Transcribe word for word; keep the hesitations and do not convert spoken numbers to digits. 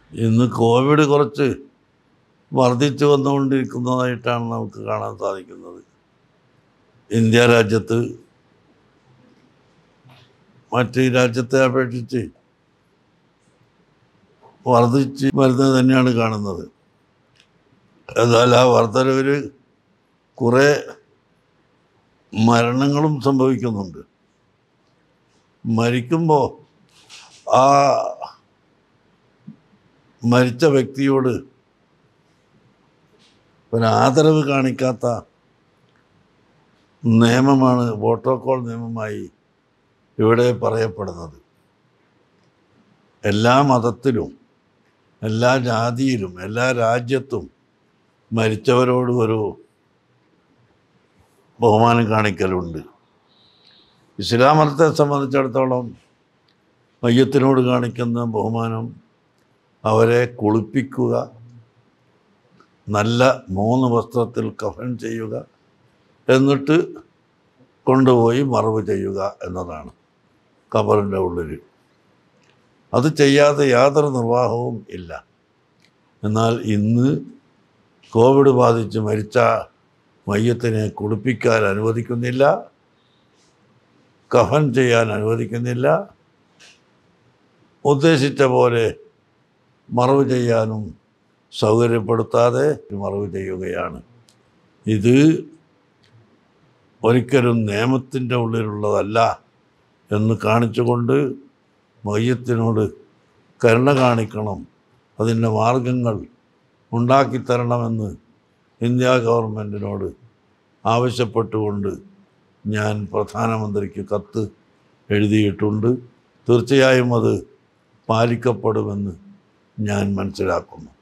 ഇന്ന് കോവിഡ് കുറച്ച് വർദ്ധിച്ചു വന്നുകൊണ്ടിരിക്കുന്നതായിട്ടാണ് നമുക്ക് കാണാൻ സാധിക്കുന്നത്. ഇന്ത്യ രാജ്യത്ത് മറ്റ് രാജ്യത്തെ അപേക്ഷിച്ച് വർദ്ധിച്ച് വരുന്നത് തന്നെയാണ് കാണുന്നത്. എന്നാൽ ആ വർധനവിൽ കുറേ മരണങ്ങളും സംഭവിക്കുന്നുണ്ട്. മരിക്കുമ്പോൾ ആ മരിച്ച വ്യക്തിയോട് ഒരാദരവ് കാണിക്കാത്ത നിയമമാണ് പ്രോട്ടോക്കോൾ നിയമമായി ഇവിടെ പറയപ്പെടുന്നത്. എല്ലാ മതത്തിലും എല്ലാ ജാതിയിലും എല്ലാ രാജ്യത്തും മരിച്ചവരോട് ഒരു ബഹുമാനം കാണിക്കലുണ്ട്. ഇസ്ലാം മതത്തെ സംബന്ധിച്ചിടത്തോളം മയ്യത്തിനോട് കാണിക്കുന്ന ബഹുമാനം അവരെ കുളിപ്പിക്കുക, നല്ല മൂന്ന് വസ്ത്രത്തിൽ കഫൻ ചെയ്യുക, എന്നിട്ട് കൊണ്ടുപോയി മറവ് ചെയ്യുക എന്നതാണ് ഖബറിൻ്റെ ഉള്ളിൽ. അത് ചെയ്യാതെ യാതൊരു നിർവാഹവും ഇല്ല. എന്നാൽ ഇന്ന് കോവിഡ് ബാധിച്ച് മരിച്ച മയ്യത്തിനെ കുളിപ്പിക്കാൻ അനുവദിക്കുന്നില്ല, കഫൻ ചെയ്യാൻ അനുവദിക്കുന്നില്ല, ഉദ്ദേശിച്ച പോലെ മറവ് ചെയ്യാനും സൗകര്യപ്പെടുത്താതെ മറവ് ചെയ്യുകയാണ്. ഇത് ഒരിക്കലും നിയമത്തിൻ്റെ ഉള്ളിലുള്ളതല്ല എന്ന് കാണിച്ചുകൊണ്ട് മയ്യത്തിനോട് കരുണ കാണിക്കണം, അതിൻ്റെ മാർഗങ്ങൾ ഉണ്ടാക്കിത്തരണമെന്ന് ഇന്ത്യ ഗവൺമെൻറ്റിനോട് ആവശ്യപ്പെട്ടുകൊണ്ട് ഞാൻ പ്രധാനമന്ത്രിക്ക് കത്ത് എഴുതിയിട്ടുണ്ട്. തീർച്ചയായും അത് പാലിക്കപ്പെടുമെന്ന് ഞാൻ മനസ്സിലാക്കുന്നു.